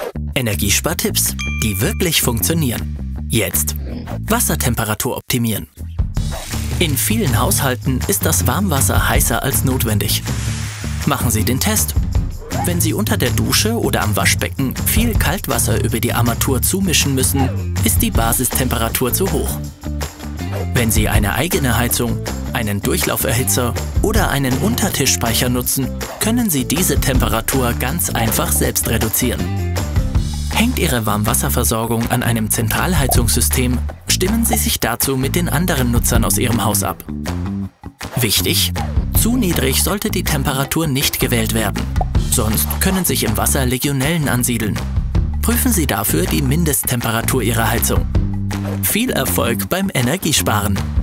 Energiespartipps, die wirklich funktionieren. Jetzt Wassertemperatur optimieren. In vielen Haushalten ist das Warmwasser heißer als notwendig. Machen Sie den Test. Wenn Sie unter der Dusche oder am Waschbecken viel Kaltwasser über die Armatur zumischen müssen, ist die Basistemperatur zu hoch. Wenn Sie eine eigene Heizung, einen Durchlauferhitzer oder einen Untertischspeicher nutzen, können Sie diese Temperatur ganz einfach selbst reduzieren. Hängt Ihre Warmwasserversorgung an einem Zentralheizungssystem, stimmen Sie sich dazu mit den anderen Nutzern aus Ihrem Haus ab. Wichtig: Zu niedrig sollte die Temperatur nicht gewählt werden, sonst können sich im Wasser Legionellen ansiedeln. Prüfen Sie dafür die Mindesttemperatur Ihrer Heizung. Viel Erfolg beim Energiesparen!